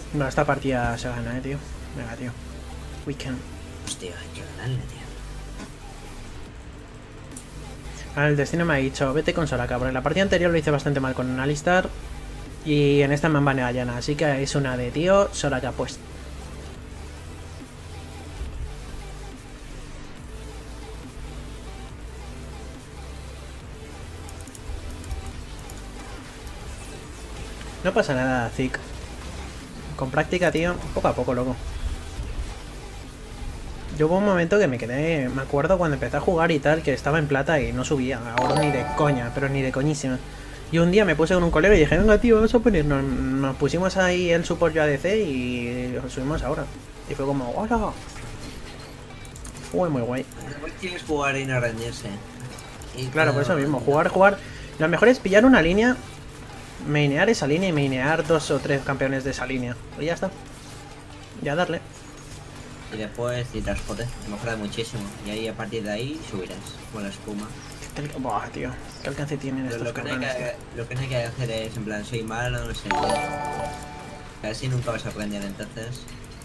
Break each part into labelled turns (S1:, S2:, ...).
S1: No, esta partida se gana, tío. Venga, tío. Weekend.
S2: Hostia, hay que ganarle, tío.
S1: El destino me ha dicho, vete con Soraka, porque en la partida anterior lo hice bastante mal con Alistar. Y en esta me han baneado Yana, así que es una de tío, Soraka pues. No pasa nada, Zik. Con práctica, tío, poco a poco, loco. Yo hubo un momento que me quedé, me acuerdo cuando empecé a jugar y tal, que estaba en plata y no subía, ahora ni de coña, pero ni de coñísima. Y un día me puse con un colega y dije, venga tío, vamos a ponernos, nos pusimos ahí el support yo ADC y lo subimos ahora. Y fue como, ¡hola! Fue muy guay.
S2: Después quieres jugar y no rendirse. Y
S1: Claro, por eso mismo, jugar. Lo mejor es pillar una línea, mainear esa línea y mainear 2 o 3 campeones de esa línea. Y ya está. Ya darle.
S2: Y después si transporte, mejora muchísimo. Y ahí a partir de ahí subirás con la espuma.
S1: Buah, tío. ¿Qué alcance tienen
S2: Pero
S1: estos
S2: lo que no
S1: cabrones?
S2: hay que hacer es en plan, soy malo, no sé. Casi nunca vas a aprender entonces.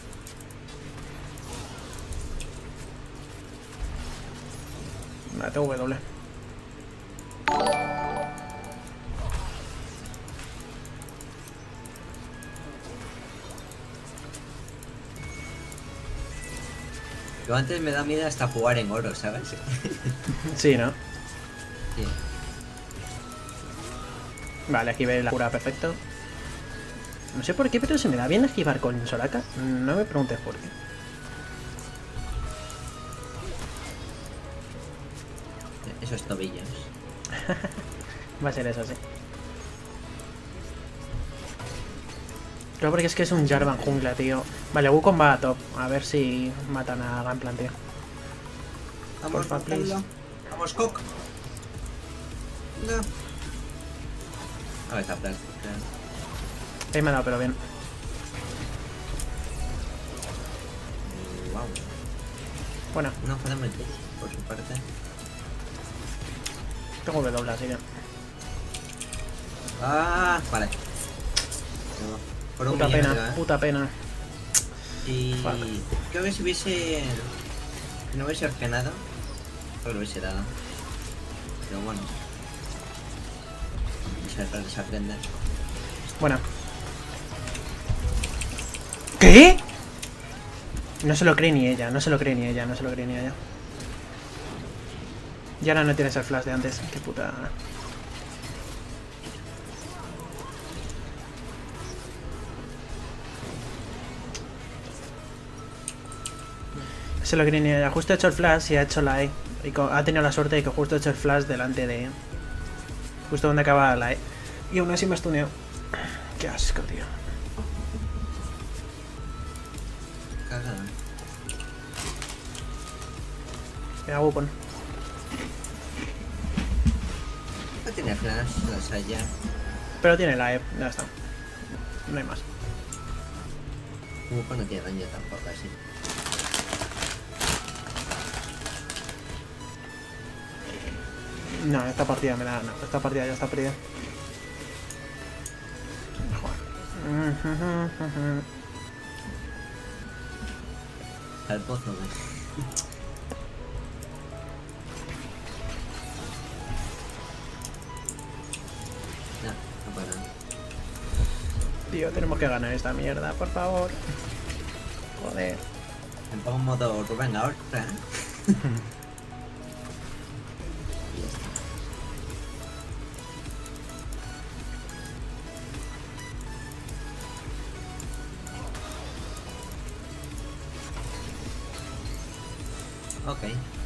S1: Vale, tengo W.
S2: Yo antes me da miedo hasta jugar en oro, ¿sabes?
S1: Sí, ¿no?
S2: Sí.
S1: Vale, aquí ve la cura, perfecto. No sé por qué, pero se me da bien esquivar con Soraka. No me preguntes por qué.
S2: Esos tobillos.
S1: Va a ser eso, sí. Creo porque es que es un Jarvan jungla, tío. Vale, Wukong va a top. A ver si matan a Gunplan, tío.
S2: Vamos,
S1: Porfa, please.
S2: vamos, Cock. No. A ver, está plan.
S1: Ahí me ha dado, pero bien.
S2: Wow.
S1: Bueno,
S2: No podemos meter, por su parte.
S1: tengo W, así que...
S2: Ah, vale. Por un
S1: Puta
S2: millón,
S1: pena,
S2: ¿verdad?
S1: puta pena.
S2: Y
S1: Fuck.
S2: creo que si hubiese... Si no hubiese ordenado, pues lo hubiese dado. Pero bueno. Se aprende.
S1: Buena. ¿Qué? No se lo cree ni ella, no se lo cree ni ella, no se lo cree ni ella. Y ahora no tienes el flash de antes. Qué puta... Se lo cree ni ella. Justo ha hecho el flash y ha hecho la E. Y ha tenido la suerte de que justo ha hecho el flash delante de... Justo donde acaba la E. Y aún así me ha stuneado. Qué asco, tío.
S2: Cagada.
S1: Venga, Wukong.
S2: No tiene flash, la Saya.
S1: Pero tiene la E, ya está. No hay más.
S2: No tiene daño tampoco así.
S1: No, esta partida me da... No, esta partida ya está perdida. Joder.
S2: Al pozo, ¿ves? No, no para.
S1: Tío, tenemos que ganar esta mierda, por favor. Joder.
S2: Me pongo en modo Rubén ahora, ¿eh? Ok.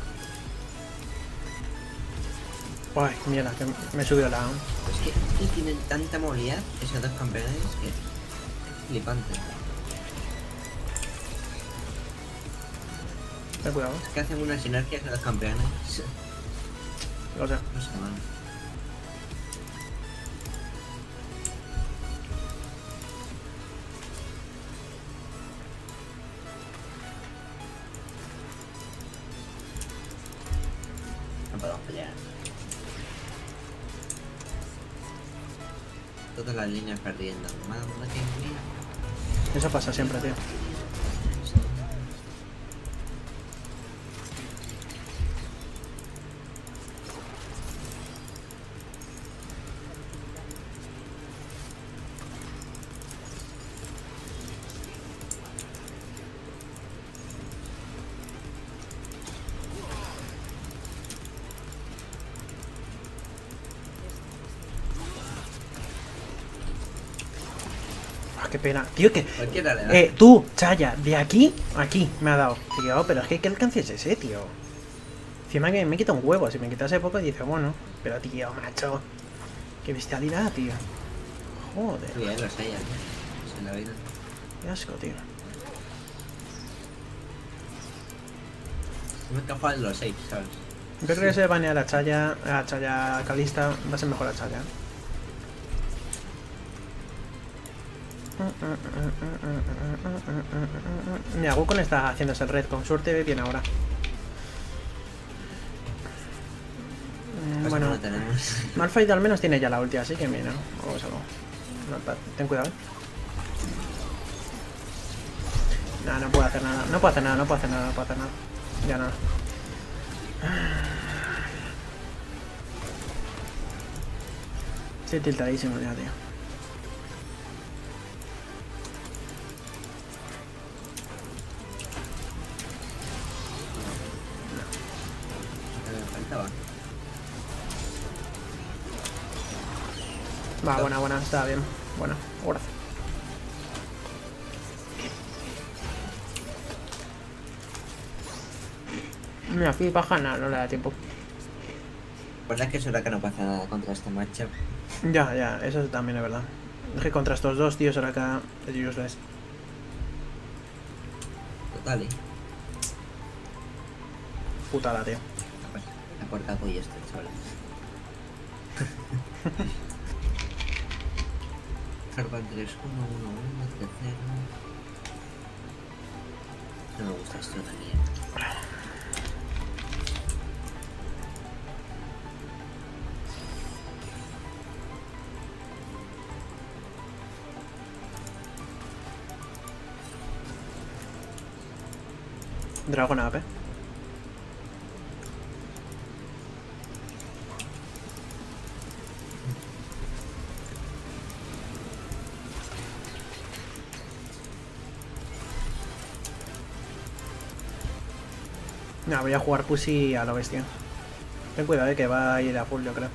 S1: Ay, mierda, que me he subido la...
S2: Es que tienen tanta movilidad esos dos campeones que es flipante.
S1: Ten cuidado.
S2: Es que hacen una sinergia esos dos campeones.
S1: O sea,
S2: No sé, man. No podemos pelear. Todas las líneas perdiendo. Madre mía.
S1: Eso pasa siempre, tío. Qué pena. Tío, que...
S2: Cualquiera le da.
S1: tú, Chaya, de aquí a aquí me ha dado. Tío, pero es que ¿qué alcance es ese, tío? Encima que me quita un huevo. Si me quitase poco, dice, bueno. Pero, tío, macho. Qué bestialidad, tío. Joder.
S2: Muy bien, los hay, en la vida.
S1: Qué asco, tío.
S2: No me capaz en los 6, ¿sabes?
S1: Yo creo que se banea a Chaya Calista. Va a ser mejor a Chaya. Mira, Wukong está haciéndose el red con suerte, bien ahora.
S2: Pues
S1: Bueno,
S2: no tenemos.
S1: Malphite al menos tiene ya la ulti, así que mira, vamos a ver. Ten cuidado. No, no puedo hacer nada, no puedo hacer nada, no puedo hacer nada, no puedo hacer nada. Ya nada. Estoy tiltadísimo ya, tío.
S2: Me faltaba.
S1: Va, buena, está bien. Buena, gracias. Mira, aquí baja nada, no le da tiempo.
S2: La verdad es que es hora que no pasa nada contra este matchup.
S1: Ya, eso también es verdad. Es que contra estos dos tíos ahora acá es useless.
S2: Total,
S1: Putada, tío.
S2: Ha cortado y esto, chavales. Carvan 3, 1, 1, 1, 3, 0. No me gusta esto también.
S1: Dragon Up, No, voy a jugar Pussy a lo bestia. Ten cuidado, que va a ir a full, yo creo.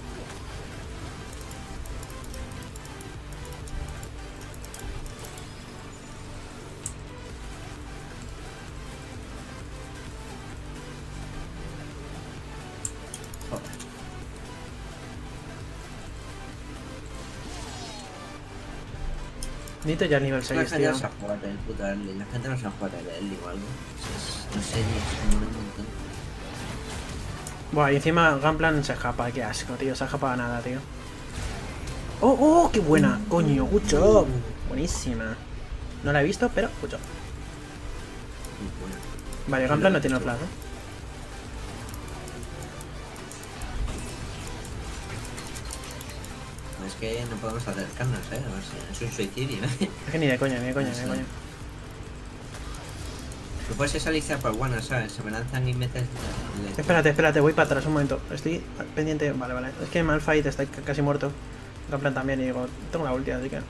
S1: Necesito ya el nivel 6,
S2: La gente
S1: tío.
S2: no se juega el puto early. La gente no se juega el early o algo. No sé, es como un montón.
S1: Buah, y encima Gunplan se escapa, qué asco, tío. Se ha escapado nada, tío. ¡Oh, qué buena! Coño, good job. Buenísima. No la he visto, pero good job.
S2: Muy buena.
S1: Vale, Gunplan no tiene flash, ¿eh?
S2: Es que no podemos acercarnos, O sea, es un suicidio,
S1: Es que ni de coña, ni de coña, ni de coña.
S2: No puedes salirse por bueno, ¿sabes? Se me lanzan y metes...
S1: Espérate, voy para atrás un momento. Estoy pendiente. Vale. Es que Malphite está casi muerto. Gunplan también, y digo, tengo la ulti, así que.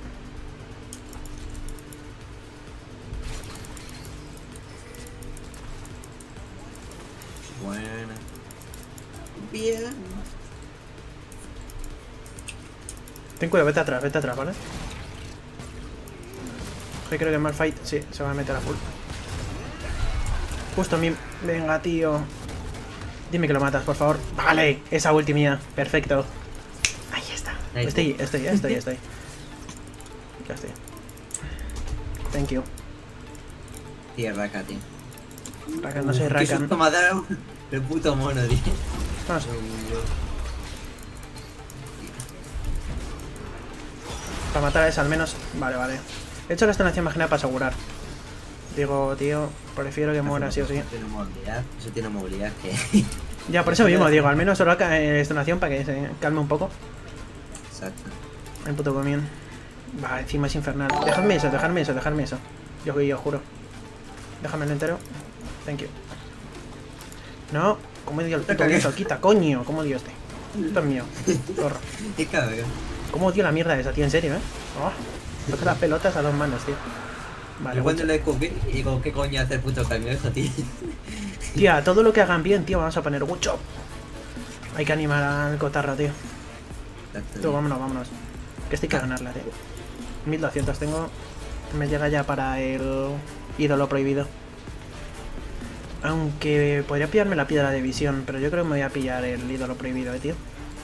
S2: Buena. Bien.
S1: Ten cuidado, vete atrás, ¿vale? Yo creo que Malphite, sí, se va a meter a full. Justo a mí. Venga, tío. Dime que lo matas, por favor. Vale, esa ulti mía. Perfecto. Ahí está. Estoy. Ya estoy. Thank you.
S2: Tío, Rakan, tío.
S1: Rakan, no soy
S2: Qué
S1: Rakan.
S2: susto me ha dado el puto mono, tío.
S1: Vamos. Para matar a esa al menos. Vale. He hecho la estación más general para asegurar. Digo, tío, prefiero que muera sí o sí.
S2: Eso tiene movilidad que...
S1: Ya, por eso mismo, digo, al menos solo estación para que se calme un poco.
S2: Exacto.
S1: El puto comien. Va, encima es infernal. Dejadme eso, dejadme eso, dejadme eso. Yo juro. Déjame el entero. Thank you. No, ¿cómo dio el puto eso? Quita, coño. ¿Cómo dio este? Esto es mío. Zorro.
S2: Qué cabrón.
S1: ¿Cómo dio la mierda esa, tío? En serio, Oh, toca las pelotas a 2 manos, tío. Vale,
S2: Yo cuando le cubrí y digo, ¿qué coño hace el puto cangrejo, tío?
S1: tía, todo lo que hagan bien, tío, vamos a poner good job. Hay que animar al cotarro, tío. Tú, vámonos, vámonos. Que estoy que ganarla, tío. 1200 tengo. Me llega ya para el ídolo prohibido. Aunque podría pillarme la piedra de visión, pero yo creo que me voy a pillar el ídolo prohibido, tío.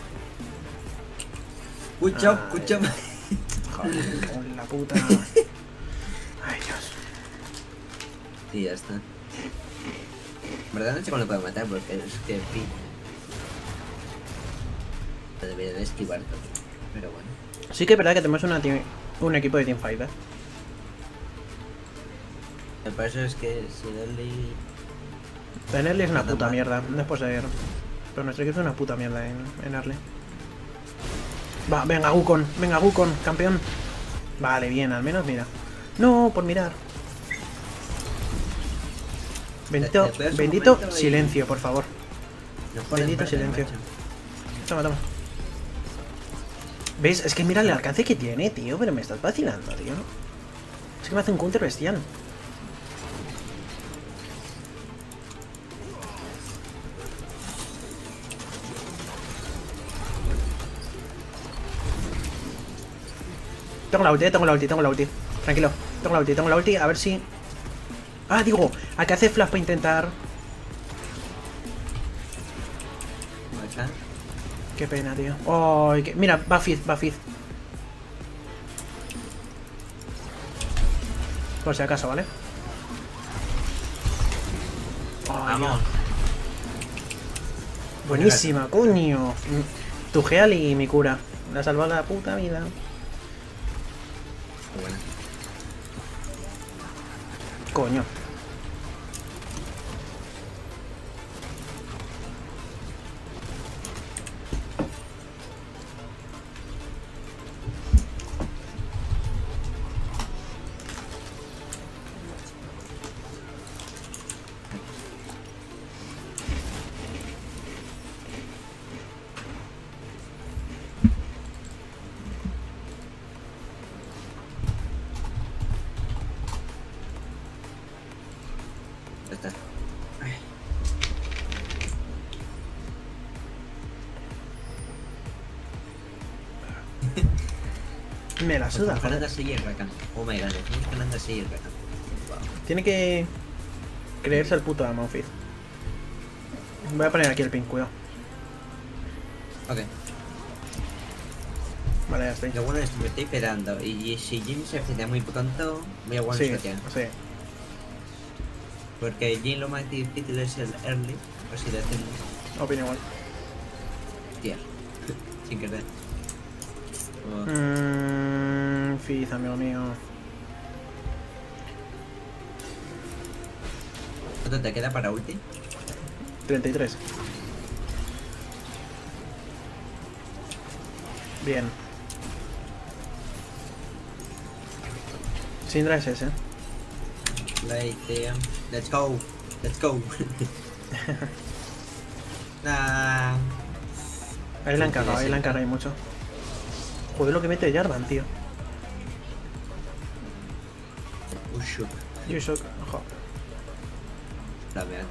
S2: Good job, good job.
S1: Joder, con la puta. Ay, Dios.
S2: Y ya está. En verdad no sé cómo lo puedo matar porque es que en fin. Debería de esquivar todo. Pero bueno.
S1: Sí que es verdad que tenemos un equipo de teamfight,
S2: Lo que pasa es que si Early...
S1: En early es una puta mierda, no es por ser. Pero nuestro equipo es una puta mierda en early. Va, venga Wukong, campeón. Vale, bien, al menos mira. No, por mirar. Bendito, bendito silencio, por favor. Bendito silencio. Toma, toma. ¿Ves? Es que mira el alcance que tiene, tío. Pero me estás vacilando, tío. Es que me hace un counter bestial. Tengo la ulti, tengo la ulti, tengo la ulti. Tranquilo, tengo la ulti, a ver si... Ah, digo, ¿a qué hace flash para intentar? Qué pena, tío. Oh, mira, va Fizz, va Fizz. Por si acaso, ¿vale? Oh,
S2: Vamos.
S1: buenísima, coño. Tu Heal y mi cura. Me ha salvado la puta vida.
S2: Bueno.
S1: Coño.
S2: Ya está.
S1: Me la suda.
S2: Estamos ganando así el Rakan. Oh my god, estamos ganando así el Rakan. Wow.
S1: Tiene que creerse el puto amo, Fizz. Voy a poner aquí el pin, cuidado.
S2: Ok.
S1: Vale, ya estoy.
S2: Lo bueno es que me estoy esperando. Y si Jin se hace muy tonto, voy a one
S1: Sí,
S2: shotear.
S1: sí.
S2: Porque Jin lo más difícil es el early. O si le hacen.
S1: Opino igual.
S2: Tía. Sin querer. Oh.
S1: Fizz, amigo mío.
S2: ¿Cuánto te queda para ulti?
S1: 33. Bien. Syndra es ese.
S2: Let's go. Let's go. Nah.
S1: Ahí la han cagado, ahí la han cagado mucho. Joder, lo que mete Jarvan, tío.
S2: Shook.
S1: You shock. Ojo.
S2: La verdad.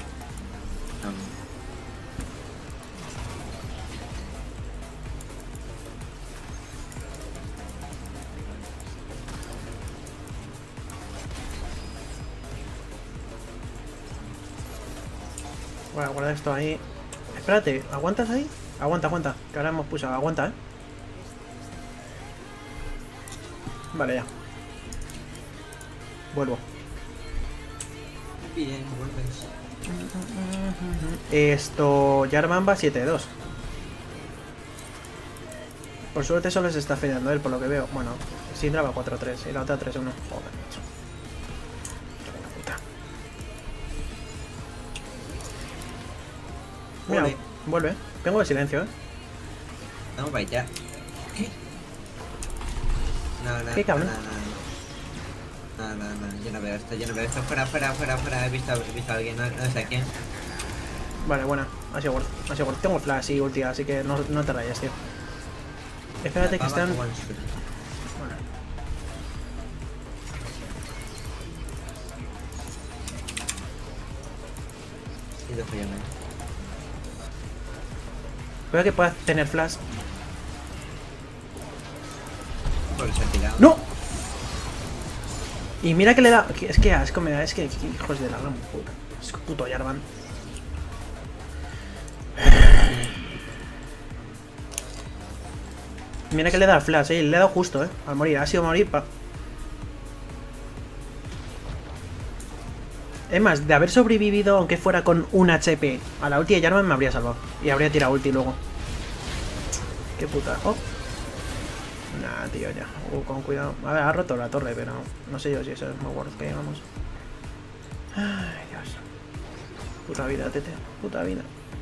S1: Voy a guardar esto ahí. Espérate, ¿aguantas ahí? Aguanta, aguanta. Que ahora hemos pulsado. Aguanta, Vale, ya. Vuelvo.
S2: Bien, vuelves.
S1: Esto... Jarvan va 7-2. Por suerte solo se está fallando él, por lo que veo. Bueno, Syndra va 4-3 y la otra 3-1. Joder, macho. Qué puta. Mira,
S2: Vuelve.
S1: vuelve. Tengo el silencio,
S2: No, vaya. ¿Qué? No,
S1: Qué cabrón.
S2: No, yo no veo esto, fuera, he visto a alguien, no sé a quién.
S1: Vale, buena. Ha sido worth. Tengo flash y ulti, así que no te rayes, tío. Espérate que están... Bueno. Espero que puedas tener flash. ¡No! Y mira que le da... Es que asco me da, es que hijos de la gran puta. Es que puto Jarvan. Mira que le da flash, le he dado justo, al morir. Ha sido morir pa... Es más, de haber sobrevivido, aunque fuera con un HP a la ulti de Jarvan, me habría salvado. Y habría tirado ulti luego. Qué puta. Oh. Nah, tío, ya. Con cuidado. A ver, ha roto la torre, pero no sé yo si eso es muy worth que vamos. Ay, Dios. Puta vida, tete. Puta vida.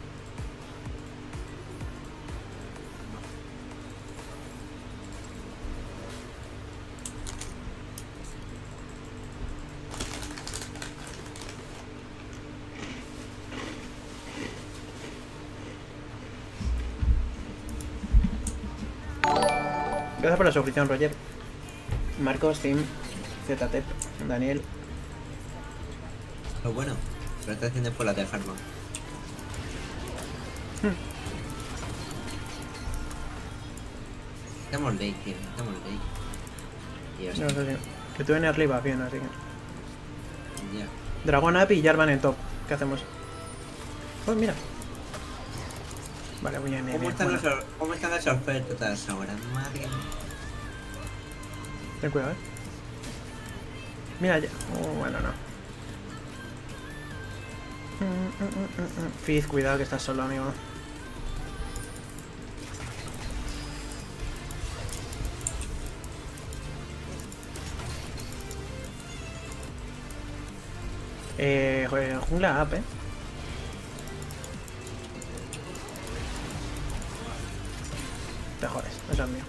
S1: Gracias por la suscripción, Roger. Marcos, Tim, ZTEP, Daniel.
S2: Lo bueno, lo está haciendo por la de farma. Estamos late, tío, estamos late.
S1: No sé, tío. Que tú vienes arriba bien, así que...
S2: Ya.
S1: Dragon Up y Jarvan en top. ¿Qué hacemos? Pues mira. Vale, voy a ir.
S2: ¿Cómo están las ofertas ahora? Madre mía.
S1: Ten cuidado, Mira ya. Bueno, no. Fizz, cuidado que estás solo, amigo. Joder, jungla up, Te jodes, eso es mío.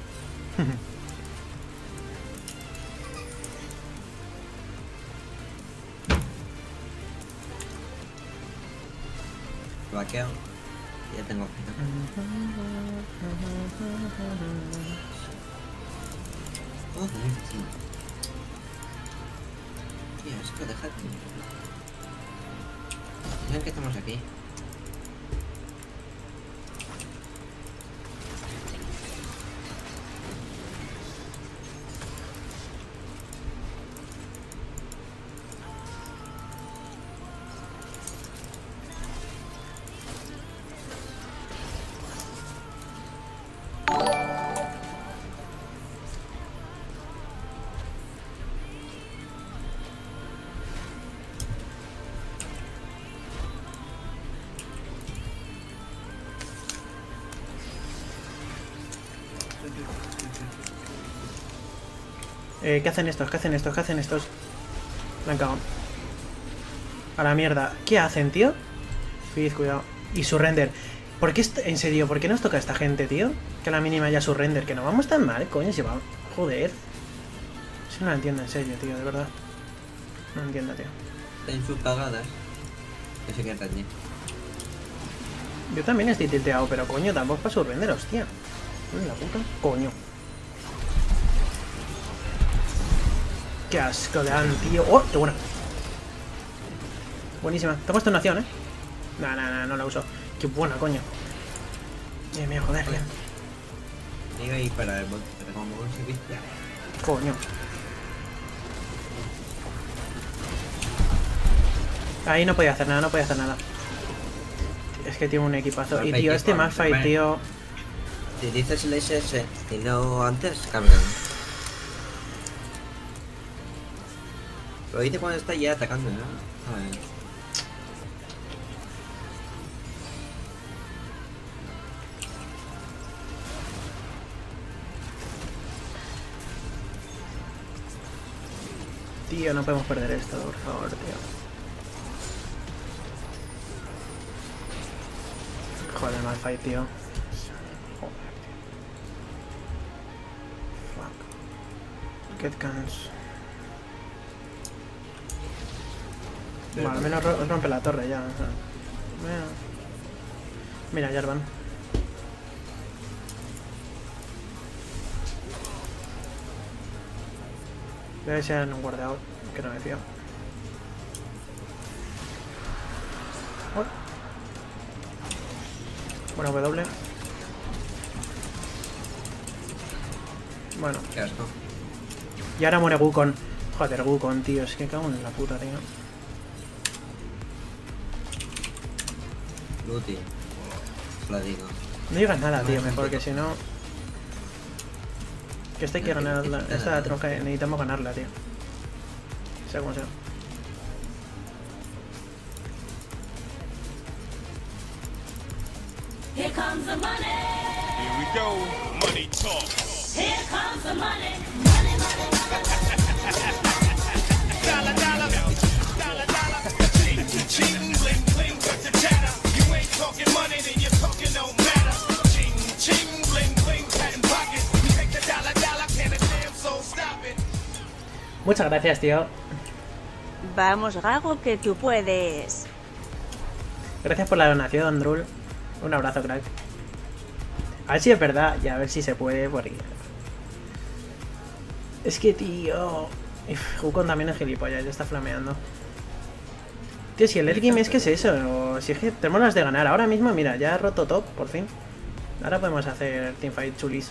S2: Vaqueo. Ya tengo que... Oh, tío. Tío, es que déjate. Miren que estamos aquí.
S1: ¿Qué hacen estos? ¿Qué hacen estos? ¿Qué hacen estos? Me han cagado. A la mierda. ¿Qué hacen, tío? Fizz, cuidado. Y surrender. ¿Por qué en serio? ¿Por qué nos toca a esta gente, tío? Que a la mínima ya surrender. Que no vamos tan mal, coño. Si va... Joder. Si no lo entiendo, en serio, tío, de verdad. No lo entiendo, tío.
S2: En sus cagadas. No sé qué entendí.
S1: Yo también estoy tilteado, pero coño, tampoco es para surrender, hostia. La puta. Coño. Qué asco de tío. ¡Oh! ¡Qué buena! Buenísima. Te he puesto una acción, No la uso. Qué buena, coño. Mira, joder, bien.
S2: Iba a ir para el bot, pero como un servicio.
S1: Coño. Ahí no podía hacer nada, Es que tiene un equipazo. Y tío, este Malphite, tío.
S2: Si dices el SS y no antes, cargan. Lo dice cuando está ya atacando, ¿no? A ver.
S1: Tío, no podemos perder esto, por favor, tío. Joder, Malphite, tío. Joder, tío. Fuck. Get cans. Bueno, al menos rompe la torre ya. O sea. Mira, Jarvan. Debe ser un guardián que no me fío. Oh. Bueno, W. Bueno.
S2: Qué asco.
S1: Y ahora muere Wukong. Joder, Wukong, tío. Es que cago en la puta, tío.
S2: Luti. Os lo digo.
S1: No digas nada, tío. Mejor que si no... Que esta hay que ganarla. Esta necesitamos ganarla, tío. Sea como sea.
S3: Here comes the money.
S4: Here we go, money talk.
S3: Here comes the money. Money, money,
S4: Dollar, dollar, dollar, dollar. Ching, ching, bling, bling, cut the chatter. You ain't talking money, then you're talking no matter. Ching, ching, bling, bling, patent pocket. You take the dollar, dollar, can a damn soul stop it.
S1: Muchas gracias, tío.
S5: Vamos, Gago, que tú puedes.
S1: Gracias por la donación, Drul. Un abrazo, crack. A ver si es verdad y a ver si se puede, porque... Es que, tío... Wukong también es gilipollas, ya está flameando. Tío, si el late game es que es eso, si es que tenemos las de ganar. Ahora mismo, mira, ya he roto top, por fin. Ahora podemos hacer teamfight chulis.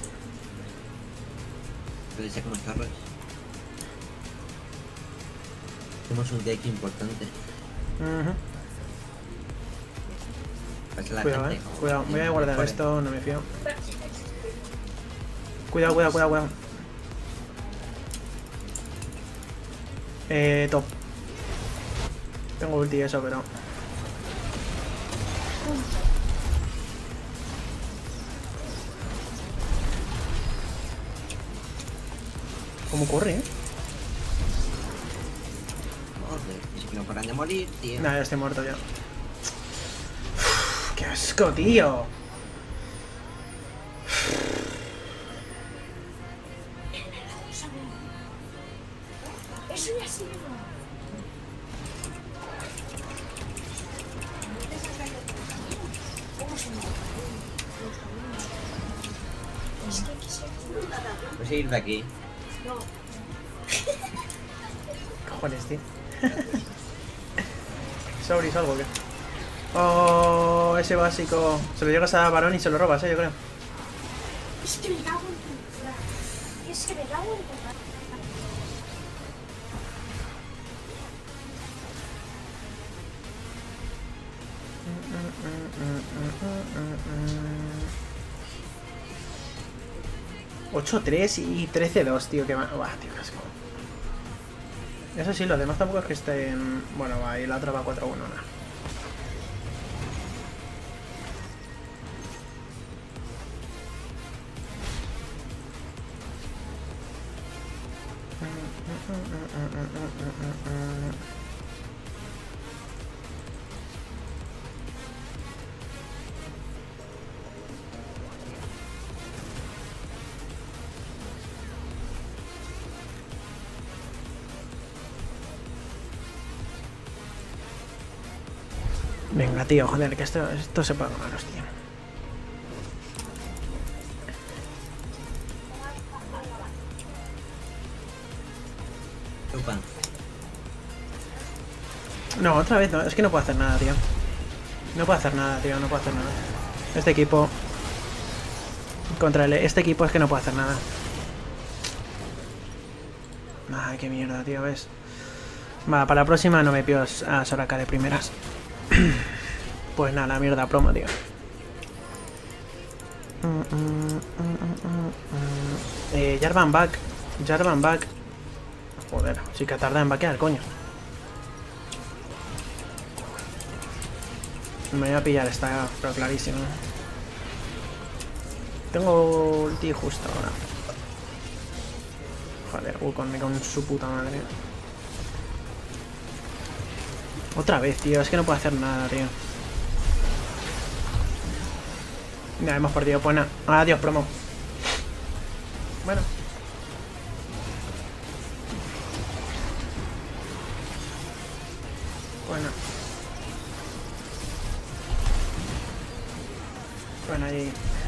S2: Puede ser como Carlos. Tenemos un deck importante. Para que la
S1: Cuidado,
S2: gente-
S1: cuidado. Voy a guardar
S2: Vale.
S1: esto, no me fío. Cuidado, cuidado, cuidado, cuidado. Top. Tengo ulti y eso, pero... ¿Cómo corre,
S2: Joder, es que no paran de morir, tío.
S1: Nah, ya estoy muerto ya. Uf, ¡qué asco, tío!
S3: Eso ya sí.
S2: Pues ir de aquí.
S1: Cojones, tío. ¿Sobris algo o qué? Oh, ese básico. Se lo llegas a Barón y se lo robas, yo creo.
S3: Es que me cago en tu... Es que me cago en tu...
S1: Mm, 8-3 y 13-2, tío. Que va, tío, qué asco. Eso sí, los demás tampoco es que estén... Bueno, va, y la otra va 4-1, nada. Venga, tío, joder, que esto se paga malos, tío.
S2: Chupa.
S1: No, otra vez no, es que no puedo hacer nada, tío. No puedo hacer nada, tío, no puedo hacer nada. Este equipo... Contra este equipo es que no puedo hacer nada. Ay, qué mierda, tío, ¿ves? Va, para la próxima no me pío a Soraka de primeras. Pues nada, la mierda promo, tío. Jarvan back. Jarvan back. Joder, sí que tarda en vaquear, coño. Me voy a pillar esta, pero clarísimo. Tengo ulti justo ahora. Joder, Wukong me cago en su puta madre. Otra vez, tío, es que no puedo hacer nada, tío. Ya hemos perdido, pues nada. Adiós, promo. Bueno. Bueno. Bueno, ahí